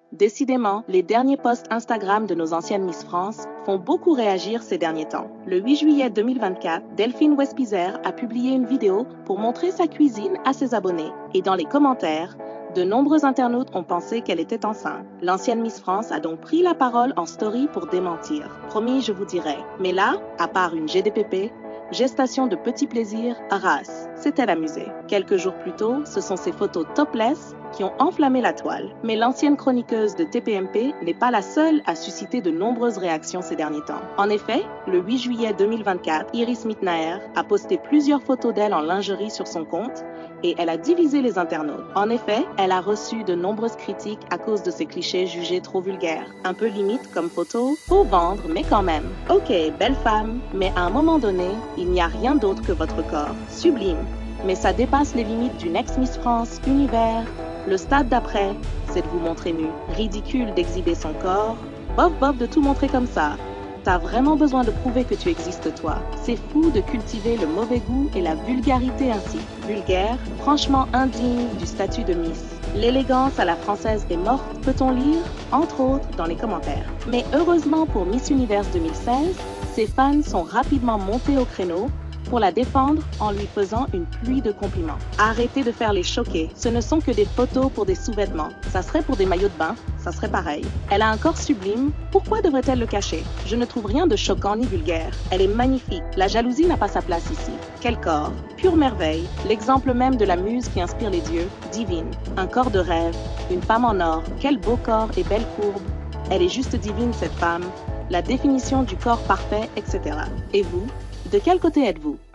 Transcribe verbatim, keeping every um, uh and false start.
Décidément, les derniers posts Instagram de nos anciennes Miss France font beaucoup réagir ces derniers temps. Le huit juillet deux mille vingt-quatre, Delphine Westpizer a publié une vidéo pour montrer sa cuisine à ses abonnés. Et dans les commentaires, de nombreux internautes ont pensé qu'elle était enceinte. L'ancienne Miss France a donc pris la parole en story pour démentir. Promis, je vous dirai. Mais là, à part une G D P P, gestation de petits plaisirs, Arras, s'est-elle amusée. Quelques jours plus tôt, ce sont ces photos topless qui ont enflammé la toile. Mais l'ancienne chroniqueuse de T P M P n'est pas la seule à susciter de nombreuses réactions ces derniers temps. En effet, le huit juillet deux mille vingt-quatre, Iris Mitnaer a posté plusieurs photos d'elle en lingerie sur son compte et elle a divisé les internautes. En effet, elle a reçu de nombreuses critiques à cause de ses clichés jugés trop vulgaires. Un peu limite comme photo, pour vendre, mais quand même. Ok, belle femme, mais à un moment donné, il n'y a rien d'autre que votre corps. Sublime. Mais ça dépasse les limites d'une ex-Miss France, univers. Le stade d'après, c'est de vous montrer nu. Ridicule d'exhiber son corps. Bof bof de tout montrer comme ça. T'as vraiment besoin de prouver que tu existes toi. C'est fou de cultiver le mauvais goût et la vulgarité ainsi. Vulgaire, franchement indigne du statut de Miss. L'élégance à la française est morte, peut-on lire, entre autres, dans les commentaires. Mais heureusement pour Miss Univers deux mille seize, ses fans sont rapidement montés au créneau pour la défendre en lui faisant une pluie de compliments. Arrêtez de faire les choquer. Ce ne sont que des photos pour des sous-vêtements. Ça serait pour des maillots de bain, ça serait pareil. Elle a un corps sublime, pourquoi devrait-elle le cacher? Je ne trouve rien de choquant ni vulgaire. Elle est magnifique. La jalousie n'a pas sa place ici. Quel corps? Pure merveille. L'exemple même de la muse qui inspire les dieux. Divine. Un corps de rêve. Une femme en or. Quel beau corps et belle courbe. Elle est juste divine cette femme. La définition du corps parfait, et cetera. Et vous? De quel côté êtes-vous?